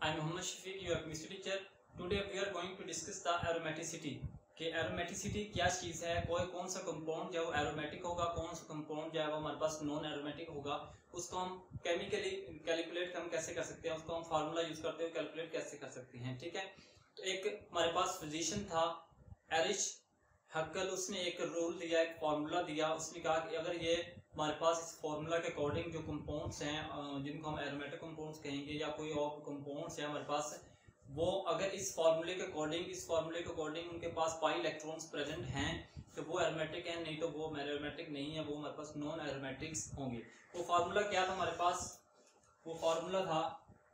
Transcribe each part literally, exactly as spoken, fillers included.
I am Mohammad Shafiq, your chemistry teacher. Today we are going to discuss the aromaticity. कि aromaticity क्या चीज़ है, कोई कौन सा कंपाउंड जो है एरोमेटिक होगा, कौन सा कंपाउंड जो है वो हमारे पास नॉन एरोमेटिक होगा, उसको हम केमिकली कैलकुलेट हम कैसे कर सकते हैं, उसको हम फार्मूला यूज करते हुए कैलकुलेट कैसे कर सकते हैं। ठीक है, तो एक हमारे पास फिजिशियन था एरिच हक्कल, उसने एक रूल दिया, एक फार्मूला दिया। उसने कहा कि अगर ये हमारे पास इस फार्मूला के अकॉर्डिंग जो कंपाउंड्स हैं जिनको हम एरोमेटिक कंपाउंड्स कहेंगे या कोई और कंपाउंड्स हैं हमारे पास, वो अगर इस फार्मूले के अकॉर्डिंग इस फार्मूले के अकॉर्डिंग उनके पास पाई इलेक्ट्रॉन्स प्रेजेंट हैं तो वो एरोमेटिक हैं, नहीं तो वो एरोमेटिक नहीं है, वो हमारे पास नॉन एरोमेटिक्स होंगे। वो फार्मूला क्या था हमारे पास? वो फार्मूला था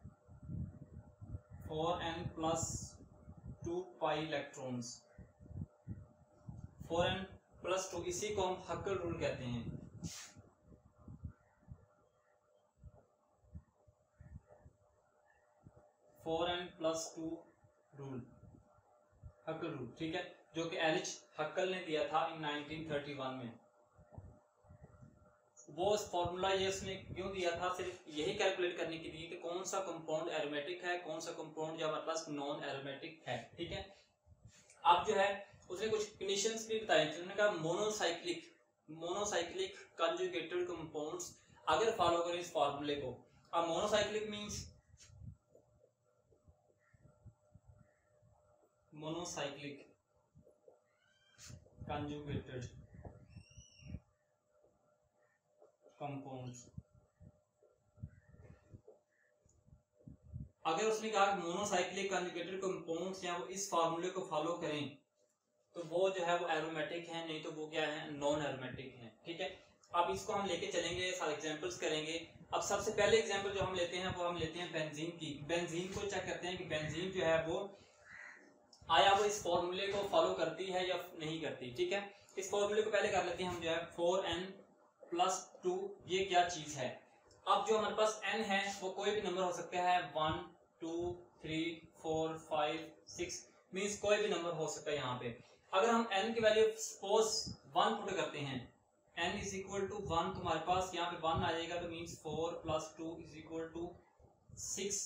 four n plus two pi electrons, four n plus two, इसी को हम हक्कल रूल कहते हैं। Four n plus two rule, Huckel rule, ठीक है, जो कि एरिच हक्कल ने दिया था इन नाइनटीन थर्टी वन में। वो फॉर्मूला ये उसने क्यों दिया था? सिर्फ यही कैलकुलेट करने के लिए कि कौन सा कंपाउंड एरोमेटिक है, कौन सा कंपाउंड जो हमारे पास नॉन एरोमेटिक है। ठीक है, अब जो है उसने कुछ कंडीशंस भी बताई थी। उन्होंने कहा मोनोसाइक्लिक मोनोसाइक्लिक कंजुगेटेड कंपाउंड्स अगर फॉलो करें इस फॉर्मूले को। अब monocyclic means monocyclic conjugated compounds, अगर उसने कहा कि मोनोसाइक्लिक कंजुगेटेड कंपाउंड्स या वो इस फार्मूले को फॉलो करें तो वो जो है वो एरोमेटिक है, नहीं तो वो क्या है, नॉन एरोमेटिक है। ठीक है, अब इसको हम लेके चलेंगे, सारे एग्जांपल्स करेंगे। अब सबसे पहले एग्जांपल जो हम लेते हैं वो हम लेते हैं बेंजीन की। बेंजीन को चेक करते हैं कि बेंजीन जो है वो आया वो इस फॉर्मूले को फॉलो करती है या नहीं करती। ठीक है, इस फॉर्मूले को पहले कर लेते हैं हम, जो है फोर एन प्लस टू, ये क्या चीज है? अब जो हमारे पास n है वो कोई भी नंबर हो सकता है, one two three four five six, means कोई भी नंबर हो सकता है। यहाँ पे अगर हम n की वैल्यू सपोज वन पुट करते हैं, n is equal to one, तो हमारे पास यहाँ पे वन आ जाएगा, तो means four plus two is equal to six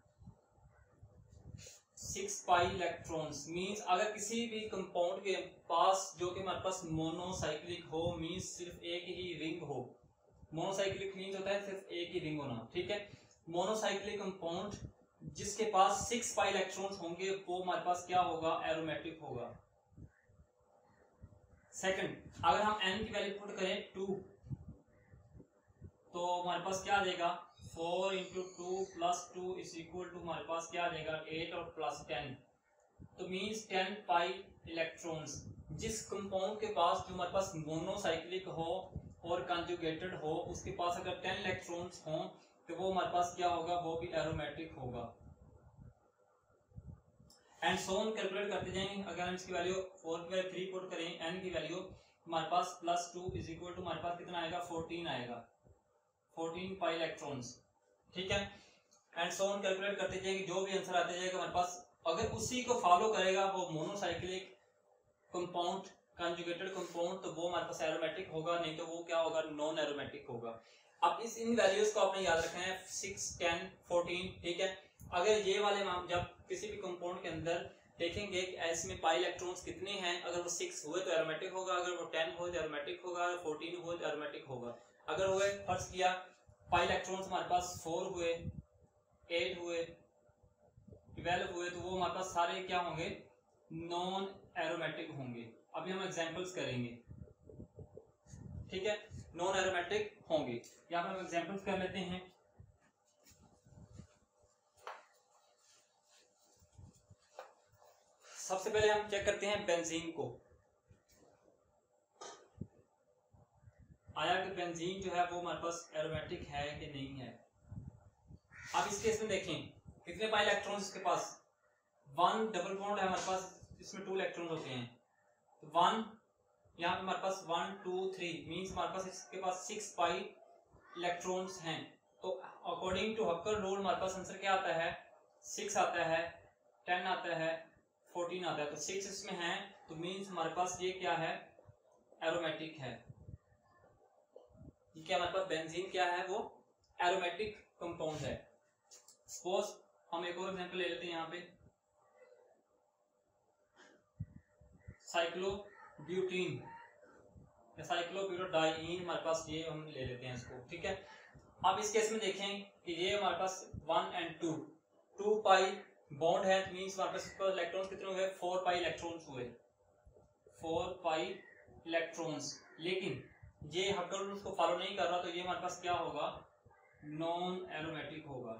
six pi electrons. Means अगर किसी भी कंपाउंड के पास जो कि हमारे पास मोनोसाइक्लिक हो, मींस सिर्फ एक ही रिंग हो, मोनोसाइक्लिक मींस होता है सिर्फ एक ही रिंग होना। ठीक है, मोनोसाइक्लिक कंपाउंड जिसके पास सिक्स पाई इलेक्ट्रॉन्स होंगे वो हमारे पास क्या होगा, एरोमेटिक होगा। सेकंड, अगर हम n की वैल्यू पुट करें टू, तो हमारे पास क्या आ जाएगा, four into two plus two is equal to हमारे पास क्या आ जाएगा, एट और प्लस टेन, तो मीन्स टेन पाई इलेक्ट्रॉन्स। जिस कंपाउंड के पास जो हमारे पास मोनोसाइक्लिक हो और कंजुगेटेड हो, उसके पास अगर टेन इलेक्ट्रॉन्स हों तो वो हमारे पास क्या होगा, वो भी एरोमेटिक होगा। एंड सो ऑन कैलकुलेट करते जाएंगे। अगर हम इसकी वैल्यू फोर की वैल्यू थ्री पुट करें, n की वैल्यू हमारे पास plus two is equal to हमारे पास कितना आएगा, फोर्टीन आएगा, फोर्टीन पाई इलेक्ट्रॉन्स। ठीक है, एंड सो ऑन कैलकुलेट करते जाएंगे, जो भी आंसर आते जाएगा हमारे पास, अगर उसी को फॉलो करेगा वो मोनोसाइक्लिक कंपाउंड कंजुगेटेड कंपाउंड, तो वो हमारे पास एरोमेटिक होगा, नहीं तो वो क्या होगा, नॉन एरोमेटिक होगा। अब इस इन वैल्यूज को आपने याद रखना है, सिक्स टेन फोर्टीन। ठीक है, अगर ये वाले जब किसी भी कंपाउंड के अंदर देखेंगे कि इसमें पाई इलेक्ट्रॉन्स कितने हैं, अगर वो सिक्स हुए तो एरोमेटिक होगा, अगर वो टेन हुए तो एरोमेटिक होगा, अगर फोर्टीन हुए तो एरोमेटिक होगा। अगर हुए फर्स्ट किया पाई इलेक्ट्रॉन्स हमारे पास फोर हुए, एट हुए, ट्वेल्व हुए, तो वो हमारे पास सारे क्या होंगे, नॉन एरोमेटिक होंगे। अभी हम एग्जांपल्स करेंगे। ठीक है, नॉन एरोमेटिक होंगे। यहाँ पर हम एग्जांपल्स कर लेते हैं। सबसे पहले हम चेक करते हैं बेंजीन को। आया कि बेंजीन जो है वो हमारे पास एरोमेटिक है कि नहीं है। अब इस केस में देखें कितने पाई इलेक्ट्रॉन्स इसके पास, वन डबल बॉन्ड है हमारे पास, इसमें टू इलेक्ट्रॉन्स होते हैं, तो वन यहाँ पे हमारे पास वन टू थ्री, मींस हमारे पास इसके पास सिक्स पाई इलेक्ट्रॉन्स हैं। तो अकॉर्डिंग टू हक्कल रूल हमारे पास आंसर क्या आता है, सिक्स आता है, टेन आता है, फोर्टीन आता है, तो सिक्स इसमें है, तो मींस हमारे पास ये क्या है, एरोमेटिक है। ये क्या हमारे पास बेंजीन क्या है, वो एरोमेटिक कंपाउंड है। सपोज हम एक और एग्जांपल ले लेते हैं यहाँ पे, साइक्लोब्यूटीन या साइक्लोब्यूटाडाइन, हमारे पास ये हम ले लेते हैं इसको, ठीक है। अब इस केस में देखें कि ये हमारे पास one and two two pi bond है, मींस हमारे पास इलेक्ट्रॉन्स कितने हुए, फोर पाई इलेक्ट्रॉन्स हुए, फोर पाई इलेक्ट्रॉन्स। लेकिन ये हक्कर रूल्स को फॉलो नहीं कर रहा, तो ये हमारे पास क्या होगा, नॉन एरोमेटिक होगा।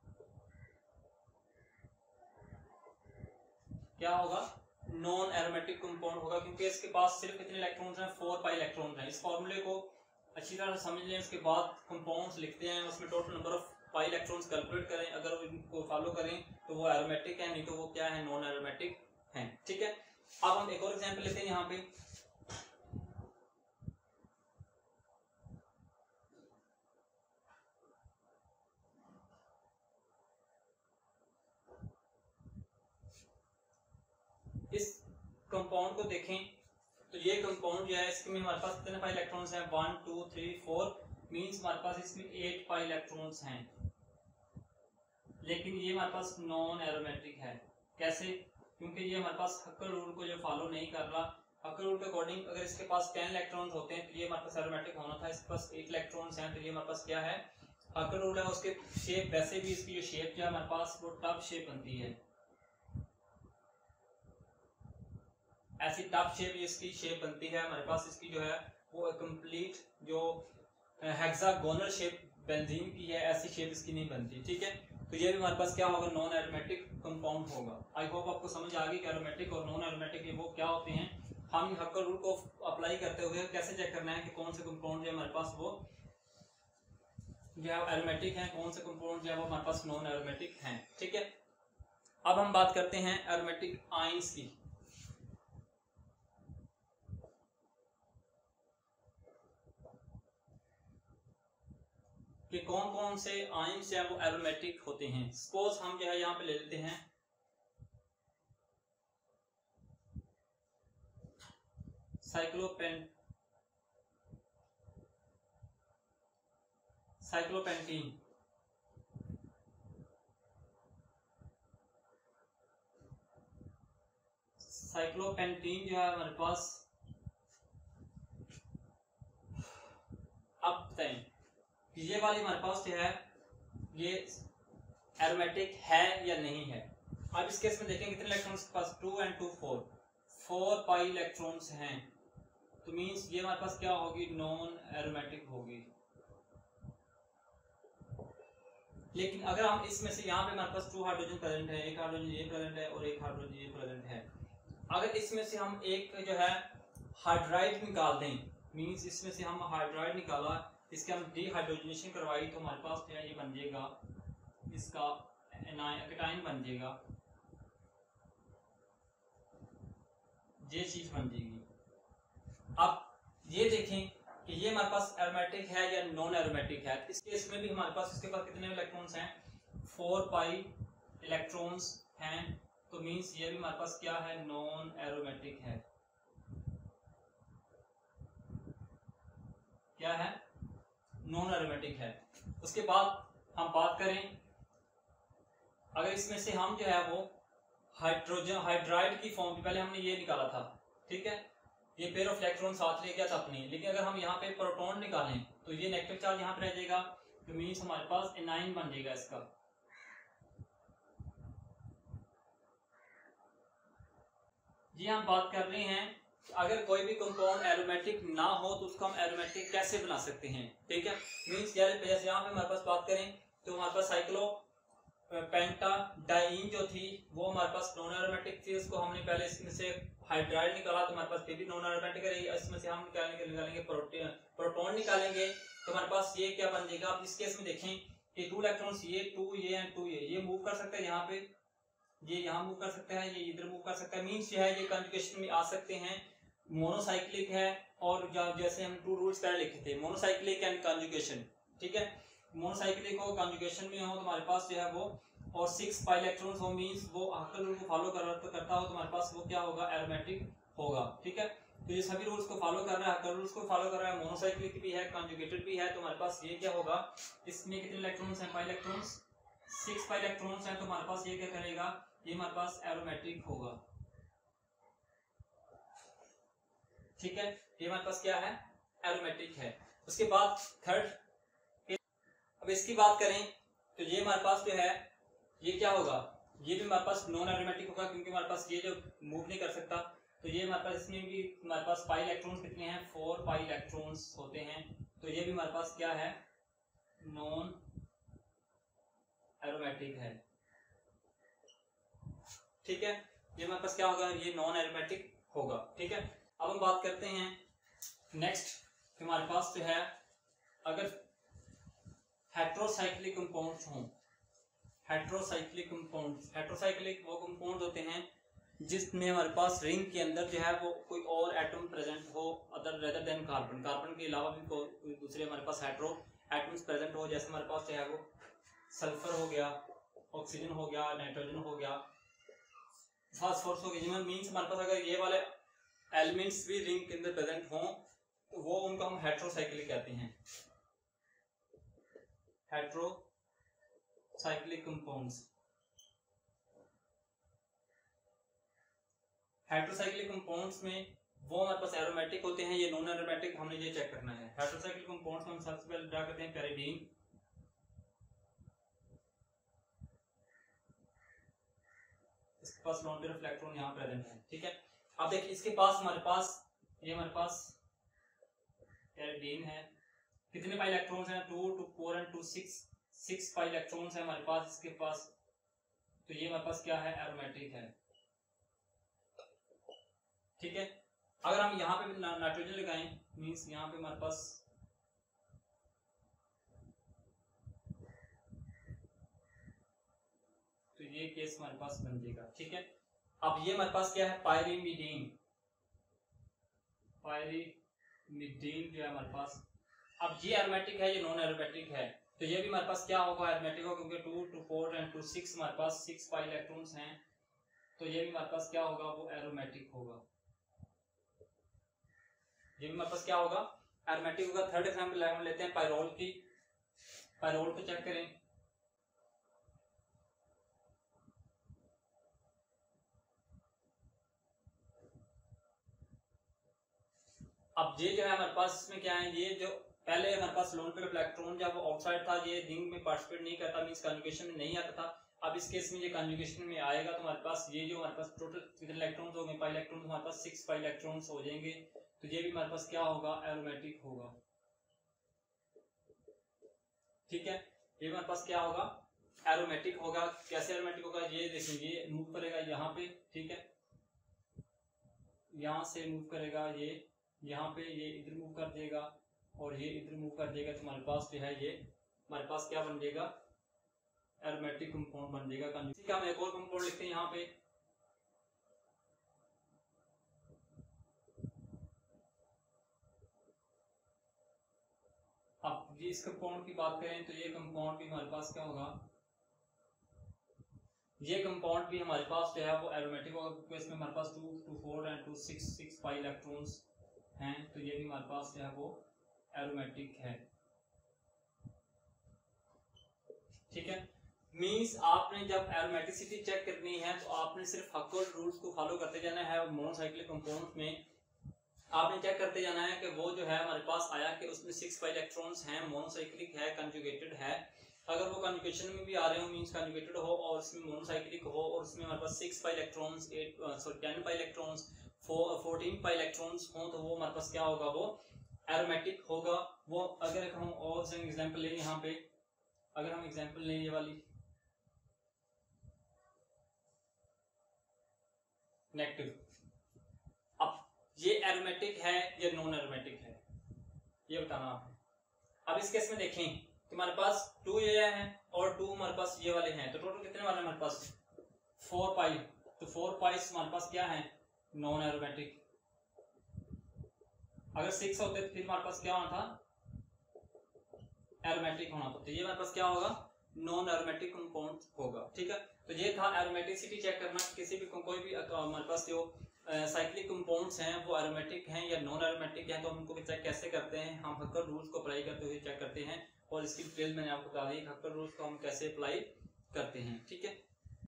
क्या होगा, नॉन एरोमेटिक कंपाउंड होगा, क्योंकि इसके पास सिर्फ कितने इलेक्ट्रॉन्स हैं, फोर पाई इलेक्ट्रॉन्स हैं। इस फॉर्मूले को अच्छी तरह से समझ लें, उसके बाद कंपाउंड्स लिखते हैं, उसमें total number of pi electrons calculate करें, अगर इनको फॉलो करें तो वो एरोमेटिक है, नहीं तो वो क्या है, नॉन एरोमेटिक है, ठीक है। अब हम एक और एग्जांपल लेते हैं यहाँ पे, इस कंपाउंड को देखें तो ये कंपाउंड जो है इसमें हमारे पास कितने पाई इलेक्ट्रॉन्स हैं, one two three four, means हमारे पास इसमें एट पाई इलेक्ट्रॉन्स हैं, लेकिन ये हमारे पास नॉन एरोमेटिक है। कैसे, क्योंकि ये हमारे पास हक्कर रूल को जो फॉलो नहीं कर रहा। हक्कर रूल के अकॉर्डिंग अगर इसके पास टेन इलेक्ट्रॉन्स होते हैं तो ये हमारे पास एरोमेटिक होना था, इसके पास एट इलेक्ट्रॉन्स हैं, तो ये हमारे पास क्या है, हक्कर रूल है। उसके शेप, वैसे भी इसकी जो शेप जो है हमारे पास वो टफ शेप बनती है, ऐसी टफ शेप इसकी शेप बनती है हमारे पास, इसकी जो है वो कंप्लीट जो हेक्सागोनल शेप बेंजीन की है, ऐसी शेप इसकी नहीं बनती, ठीक है। तो ये भी हमारे पास क्या होगा, नॉन एरोमेटिक कंपाउंड होगा। आई होप आपको समझ आ गई कि एरोमेटिक और नॉन एरोमेटिक ये वो क्या होते हैं। हम हक्कर रूल को अप्लाई करते हुए कैसे चेक करना है कि कौन से कंपाउंड जो हमारे पास वो जो है एरोमेटिक हैं, कौन से कंपाउंड जो है वो हमारे पास नॉन एरोमेटिक हैं, ठीक है। अब हम बात करते हैं एरोमेटिक आयंस की। कि कौन कौन से आयंस हैं वो एरोमेटिक होते हैं। सपोज हम जो है यहाँ पे ले लेते हैं साइक्लोपेन साइक्लोपेंटीन, साइक्लोपेंटीन जो है हमारे पास, अब बताएं ये वाली हमारे पास जो है ये एरोमेटिक है या नहीं है। अब इस केस में देखें कितने इलेक्ट्रॉन्स के पास, two and two four, four pi electrons हैं, तो मींस ये हमारे पास क्या होगी, नॉन एरोमेटिक होगी। लेकिन अगर हम इसमें से यहाँ पे हमारे पास टू हाइड्रोजन प्रेजेंट है, एक हाइड्रोजन ये प्रेजेंट है और एक हाइड्रोजन ये प्रेजेंट है, अगर इसमें से हम एक जो है हाइड्राइड निकाल दें, मींस इसमें से हम हाइड्राइड निकाला, इसके हम डिहाइड्रोजनेशन करवाई, तो हमारे पास जो है ये बन जाएगा, इसका एनाइन बन जाएगा, ये चीज बन जाएगी। अब ये देखें कि ये हमारे पास एरोमेटिक है या नॉन एरोमेटिक है। इस केस में भी हमारे पास इसके पास कितने इलेक्ट्रॉन्स हैं, फोर पाई इलेक्ट्रॉन्स हैं, तो मींस ये भी हमारे पास क्या है, नॉन एरोमेटिक है। क्या है, नॉन एरोमेटिक है। उसके बाद हम बात करें, अगर इसमें से हम जो है वो हाइड्रोजन हाइड्राइड की फॉर्म, पहले हमने ये निकाला था, ठीक है, ये पेयर ऑफ इलेक्ट्रॉन साथ ले गया था अपनी, लेकिन अगर हम यहाँ पे प्रोटॉन निकालें तो ये नेगेटिव चार्ज यहाँ पे रह जाएगा, तो मींस हमारे पास एनाइन बन जाएगा इसका। जी हम बात कर रहे हैं अगर कोई भी कंपाउंड एरोमेटिक ना हो तो उसको हम एरोमेटिक कैसे बना सकते हैं, ठीक है। मींस जैसे यहाँ पे हमारे पास बात करें तो हमारे पास साइक्लो पेंटाडाइन जो थी वो हमारे पास नॉन एरोमेटिक थी, उसको हमने पहले इसमें से हाइड्राइड निकाला तो हमारे पास फिर भी नॉन एरोमेटिक रही, इसमें से हम निकालेंगे निकालेंगे प्रोटॉन निकालेंगे तो हमारे पास ये क्या बन जाएगा। अब इस केस में देखें कि टू इलेक्ट्रॉन्स, ये टू ये एंड टू ये ये मूव कर सकते हैं, यहाँ पे ये यहाँ मूव कर सकता है, ये इधर मूव कर सकता है, मींस जो है ये कंजुगेशन में आ सकते हैं। मोनोसाइक्लिक है और जैसे हम टू रूल्स पहले लिखे थे, मोनोसाइक्लिक एंड कंजुगेशन, ठीक है। मोनोसाइक्लिक हो, कंजुगेशन में हो तो हमारे पास जो है वो और सिक्स पाई इलेक्ट्रॉन्स हो, मींस वो हक्कर रूल को फॉलो कर, करता हो तो हमारे पास वो क्या होगा, एरोमेटिक होगा, ठीक है। तो ये सभी रूल्स को फॉलो कर रहा है, हक्कर रूल्स को फॉलो कर रहा है, मोनोसाइक्लिक भी है, कंजुगेटेड भी है, तो हमारे पास ये क्या होगा, इसमें कितने इलेक्ट्रॉन्स हैं, pi electrons six pi electrons हैं तो हमारे पास ये क्या करेगा, ये हमारे पास एरोमेटिक होगा। ठीक है, ये हमारे पास क्या है, एरोमेटिक है। उसके बाद थर्ड, अब इसकी बात करें तो ये हमारे पास जो है ये क्या होगा, ये भी हमारे पास नॉन एरोमेटिक होगा क्योंकि हमारे पास ये जो मूव नहीं कर सकता। तो ये हमारे पास इसमें भी हमारे पास पाई इलेक्ट्रॉन्स कितने हैं, फोर पाई इलेक्ट्रॉन्स होते हैं। तो ये भी हमारे पास क्या है, नॉन एरोमेटिक है। ठीक है, ये हमारे पास क्या होगा, ये नॉन एरोमेटिक होगा। ठीक है, अब हम बात करते हैं नेक्स्ट, हमारे पास जो है अगर हेट्रोसाइक्लिक कंपाउंड्स हों, हेट्रोसाइक्लिक कंपाउंड्स, हेट्रोसाइक्लिक वो कंपाउंड होते हैं जिसमें हमारे पास रिंग के अंदर जो है वो कोई और एटम प्रेजेंट हो other rather than carbon, carbon के अलावा भी कोई दूसरे हमारे पास हेट्रो एटम्स प्रेजेंट हो। जैसे हमारे पास जो है वो सल्फर हो गया, ऑक्सीजन हो गया, नाइट्रोजन हो गया, फास्फोरस हो गया। जिनमें मीन्स हमारे पास अगर ये वाले एलिमेंट्स भी रिंग के अंदर प्रेजेंट हों तो वो उनको हम हेट्रोसाइक्लिक कहते हैं, हेट्रोसाइक्लिक कंपाउंड्स। हेट्रोसाइक्लिक कंपाउंड्स में वो हमारे पास एरोमेटिक होते हैं, ये नॉन एरोमेटिक, हमने ये चेक करना है। हेट्रोसाइक्लिक कंपाउंड्स में हम सबसे पहले ड्रा करते हैं पैरिडीन, इसके पास लोन पेयर ऑफ इलेक्ट्रॉन यहाँ प्रेजेंट है। ठीक है, अब देखिए इसके पास हमारे पास ये हमारे पास पैरिडीन है, कितने पाई इलेक्ट्रॉन्स हैं, two two four and two six, six pi electrons है हमारे पास इसके पास। तो ये हमारे पास क्या है, एरोमेटिक है। ठीक है, अगर हम यहाँ पे नाइट्रोजन लगाएं मींस यहाँ पे हमारे पास तो ये केस हमारे पास बन जाएगा। ठीक है, अब ये हमारे पास क्या है, पायरीमिडीन, पायरीमिडीन जो है हमारे पास। अब ये एरोमेटिक है, ये नॉन एरोमेटिक है। तो ये भी हमारे पास क्या होगा, एरोमेटिक होगा क्योंकि two two four and two six हमारे पास सिक्स पाई इलेक्ट्रॉन्स हैं। तो ये भी हमारे पास क्या होगा, वो एरोमेटिक होगा। ये भी हमारे पास क्या होगा, एरोमेटिक होगा। थर्ड एग्जांपल हम लेते हैं पायरोल की, पायरोल को चेक करें। अब ये जो है हमारे पास इसमें क्या है, ये जो पहले हमारे पास लोन पेयर ऑफ इलेक्ट्रॉन जब वो आउटसाइड था, ये रिंग में पार्टिसिपेट नहीं करता, मींस कन्जुगेशन में नहीं आता था। अब इस केस में ये कन्जुगेशन में आएगा तो हमारे पास ये जो हमारे पास टोटल कितने इलेक्ट्रॉन्स हो गए, पाई इलेक्ट्रॉन्स हमारे पास सिक्स पाई इलेक्ट्रॉन्स हो जाएंगे। तो ये भी हमारे पास क्या होगा, एरोमेटिक होगा। ठीक है, ये हमारे पास क्या होगा, एरोमेटिक होगा। कैसे एरोमेटिक होगा, ये देखिए ये मूव करेगा यहाँ पे, ठीक है, यहाँ से मूव करेगा, ये यहाँ पे, ये इधर मूव कर देगा और ये इधर मूव कर देगा। तो हमारे पास जो है ये हमारे पास क्या बन जाएगा, एरोमेटिक कंपाउंड बन जाएगा। ठीक है, हम एक और कंपाउंड लिखते हैं यहाँ पे, अब इस कंपाउंड की बात करें तो ये कंपाउंड भी हमारे पास क्या होगा, ये कंपाउंड भी हमारे पास जो है वो एरोमेटिक होगा क्योंकि इसमें हमारे पास two two four and two six six pi electrons हैं। तो ये भी हमारे पास जो है वो एरोमेटिक है। ठीक है, मींस आपने जब एरोमेटिसिटी चेक करनी है तो आपने सिर्फ हक्कल रूल्स को फॉलो करते जाना है। मोनोसाइक्लिक कंपाउंड्स में आपने चेक करते जाना है कि वो जो है हमारे पास आया कि उसमें सिक्स पाई इलेक्ट्रॉन्स हैं, मोनोसाइक्लिक है, कंजुगेटेड है। अगर वो कंजुगेशन में भी आ रहे हो मींस कंजुगेटेड हो और उसमें मोनोसाइक्लिक हो और उसमें हमारे पास six pi electrons, eight sorry ten pi electrons, fourteen pi electrons हो तो वो हमारे पास क्या होगा, वो एरोमेटिक होगा। वो अगर हम और से एग्जांपल लें यहाँ पे, अगर हम एग्जांपल लें ये वाली नेगेटिव, अब ये एरोमेटिक है या नॉन एरोमेटिक है ये बताना आपने। अब इस केस में देखें तो हमारे पास टू ये हैं और टू हमारे पास ये वाले हैं, तो टोटल कितने वाले हमारे पास, फोर पाई। तो फोर पाई हमारे पास क्या है, नॉन एरोमेटिक। अगर सिक्स होते तो फिर हमारे पास क्या होना था, एरोमेटिक होना था। तो ये हमारे पास क्या होगा, नॉन एरोमेटिक कंपाउंड होगा। ठीक है, तो ये था एरोमेटिसिटी चेक करना, किसी भी कोई भी हमारे पास जो साइक्लिक कंपाउंड्स हैं वो एरोमेटिक हैं या नॉन एरोमेटिक हैं। तो हम उनको चेक कैसे करते हैं, हम हक्कर रूल्स को अप्लाई करते हुए चेक करते हैं और इसकी डिटेल मैंने आपको बता दी, हक्कर रूल्स को हम कैसे अप्लाई करते हैं। ठीक है।